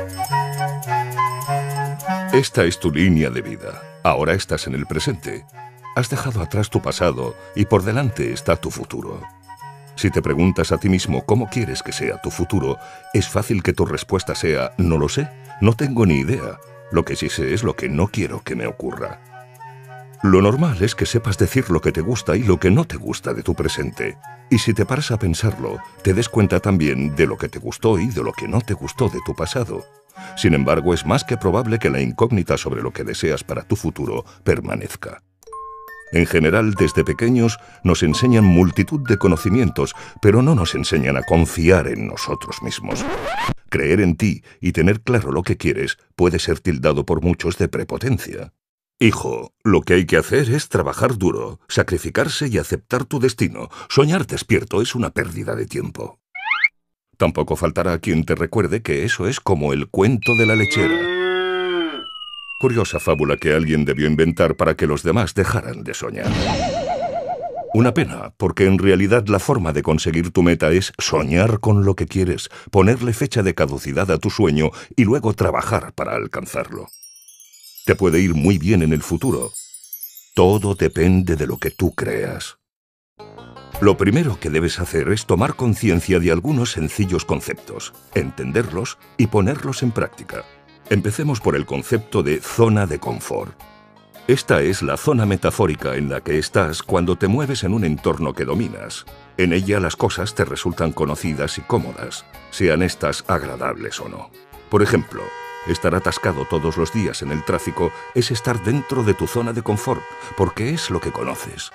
Esta es tu línea de vida. Ahora estás en el presente. Has dejado atrás tu pasado y por delante está tu futuro. Si te preguntas a ti mismo cómo quieres que sea tu futuro, es fácil que tu respuesta sea «no lo sé, no tengo ni idea. Lo que sí sé es lo que no quiero que me ocurra». Lo normal es que sepas decir lo que te gusta y lo que no te gusta de tu presente. Y si te paras a pensarlo, te des cuenta también de lo que te gustó y de lo que no te gustó de tu pasado. Sin embargo, es más que probable que la incógnita sobre lo que deseas para tu futuro permanezca. En general, desde pequeños, nos enseñan multitud de conocimientos, pero no nos enseñan a confiar en nosotros mismos. Creer en ti y tener claro lo que quieres puede ser tildado por muchos de prepotencia. Hijo, lo que hay que hacer es trabajar duro, sacrificarse y aceptar tu destino. Soñar despierto es una pérdida de tiempo. Tampoco faltará quien te recuerde que eso es como el cuento de la lechera. Curiosa fábula que alguien debió inventar para que los demás dejaran de soñar. Una pena, porque en realidad la forma de conseguir tu meta es soñar con lo que quieres, ponerle fecha de caducidad a tu sueño y luego trabajar para alcanzarlo. Te puede ir muy bien en el futuro. Todo depende de lo que tú creas. Lo primero que debes hacer es tomar conciencia de algunos sencillos conceptos, entenderlos y ponerlos en práctica. Empecemos por el concepto de zona de confort. Esta es la zona metafórica en la que estás cuando te mueves en un entorno que dominas. En ella las cosas te resultan conocidas y cómodas, sean estas agradables o no. Por ejemplo, estar atascado todos los días en el tráfico es estar dentro de tu zona de confort, porque es lo que conoces.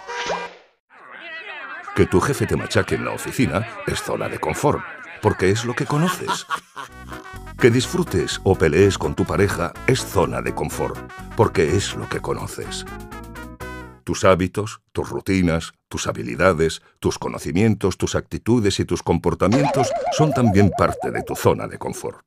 Que tu jefe te machaque en la oficina es zona de confort, porque es lo que conoces. Que disfrutes o pelees con tu pareja es zona de confort, porque es lo que conoces. Tus hábitos, tus rutinas, tus habilidades, tus conocimientos, tus actitudes y tus comportamientos son también parte de tu zona de confort.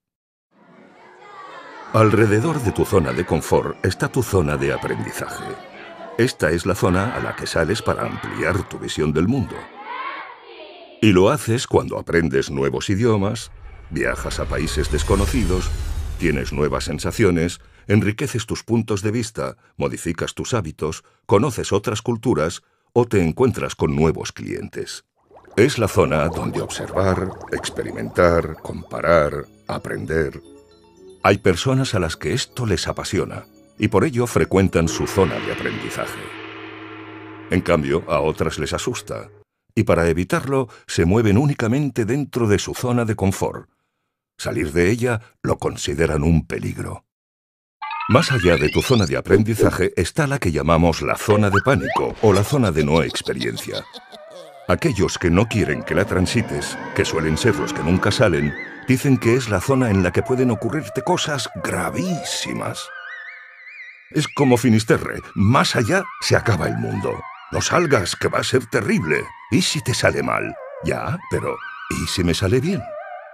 Alrededor de tu zona de confort está tu zona de aprendizaje. Esta es la zona a la que sales para ampliar tu visión del mundo. Y lo haces cuando aprendes nuevos idiomas, viajas a países desconocidos, tienes nuevas sensaciones, enriqueces tus puntos de vista, modificas tus hábitos, conoces otras culturas o te encuentras con nuevos clientes. Es la zona donde observar, experimentar, comparar, aprender. Hay personas a las que esto les apasiona y por ello frecuentan su zona de aprendizaje. En cambio, a otras les asusta y para evitarlo se mueven únicamente dentro de su zona de confort. Salir de ella lo consideran un peligro. Más allá de tu zona de aprendizaje está la que llamamos la zona de pánico o la zona de no experiencia. Aquellos que no quieren que la transites, que suelen ser los que nunca salen, dicen que es la zona en la que pueden ocurrirte cosas gravísimas. Es como Finisterre, más allá se acaba el mundo. No salgas, que va a ser terrible. ¿Y si te sale mal? Ya, pero ¿y si me sale bien?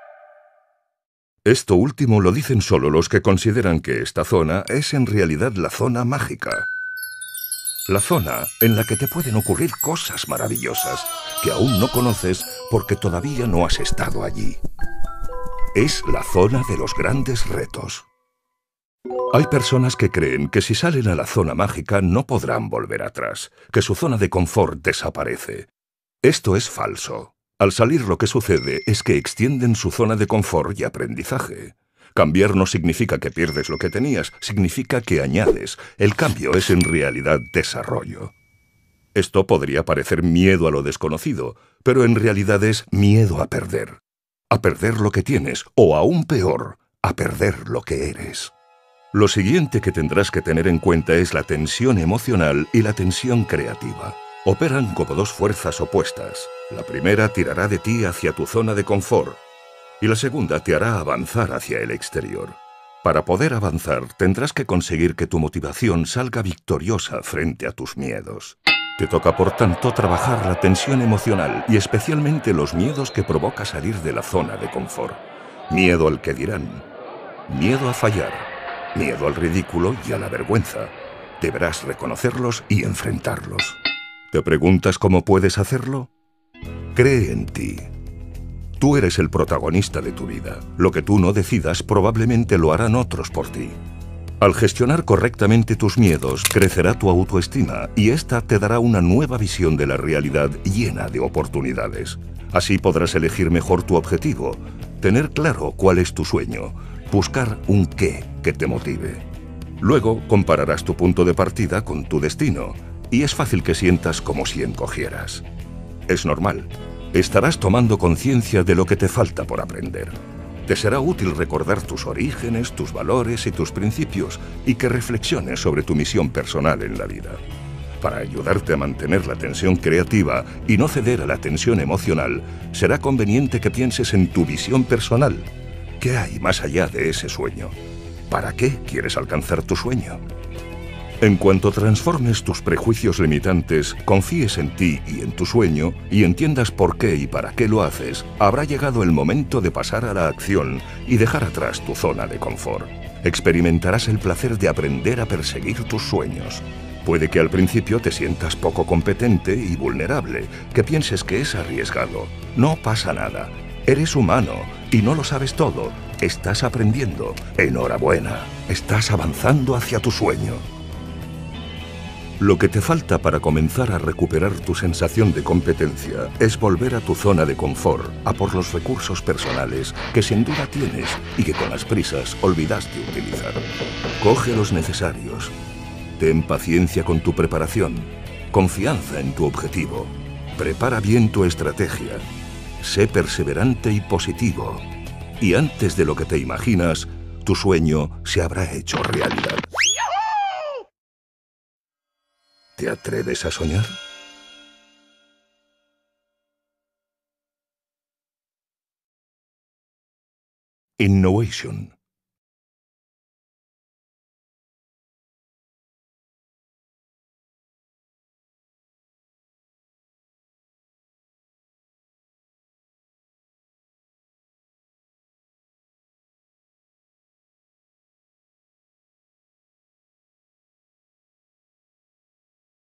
Esto último lo dicen solo los que consideran que esta zona es en realidad la zona mágica. La zona en la que te pueden ocurrir cosas maravillosas que aún no conoces porque todavía no has estado allí. Es la zona de los grandes retos. Hay personas que creen que si salen a la zona mágica no podrán volver atrás, que su zona de confort desaparece. Esto es falso. Al salir lo que sucede es que extienden su zona de confort y aprendizaje. Cambiar no significa que pierdes lo que tenías, significa que añades. El cambio es en realidad desarrollo. Esto podría parecer miedo a lo desconocido, pero en realidad es miedo a perder. A perder lo que tienes, o aún peor, a perder lo que eres. Lo siguiente que tendrás que tener en cuenta es la tensión emocional y la tensión creativa. Operan como dos fuerzas opuestas. La primera tirará de ti hacia tu zona de confort y la segunda te hará avanzar hacia el exterior. Para poder avanzar, tendrás que conseguir que tu motivación salga victoriosa frente a tus miedos. Te toca, por tanto, trabajar la tensión emocional y especialmente los miedos que provoca salir de la zona de confort. Miedo al que dirán, miedo a fallar, miedo al ridículo y a la vergüenza. Deberás reconocerlos y enfrentarlos. ¿Te preguntas cómo puedes hacerlo? Cree en ti. Tú eres el protagonista de tu vida. Lo que tú no decidas probablemente lo harán otros por ti. Al gestionar correctamente tus miedos, crecerá tu autoestima y esta te dará una nueva visión de la realidad llena de oportunidades. Así podrás elegir mejor tu objetivo, tener claro cuál es tu sueño, buscar un qué que te motive. Luego compararás tu punto de partida con tu destino y es fácil que sientas como si encogieras. Es normal. Estarás tomando conciencia de lo que te falta por aprender. Te será útil recordar tus orígenes, tus valores y tus principios y que reflexiones sobre tu misión personal en la vida. Para ayudarte a mantener la tensión creativa y no ceder a la tensión emocional, será conveniente que pienses en tu visión personal. ¿Qué hay más allá de ese sueño? ¿Para qué quieres alcanzar tu sueño? En cuanto transformes tus prejuicios limitantes, confíes en ti y en tu sueño y entiendas por qué y para qué lo haces, habrá llegado el momento de pasar a la acción y dejar atrás tu zona de confort. Experimentarás el placer de aprender a perseguir tus sueños. Puede que al principio te sientas poco competente y vulnerable, que pienses que es arriesgado. No pasa nada. Eres humano y no lo sabes todo. Estás aprendiendo. Enhorabuena. Estás avanzando hacia tu sueño. Lo que te falta para comenzar a recuperar tu sensación de competencia es volver a tu zona de confort, a por los recursos personales que sin duda tienes y que con las prisas olvidaste utilizar. Coge los necesarios. Ten paciencia con tu preparación, confianza en tu objetivo. Prepara bien tu estrategia. Sé perseverante y positivo. Y antes de lo que te imaginas, tu sueño se habrá hecho realidad. ¿Te atreves a soñar? Innovation.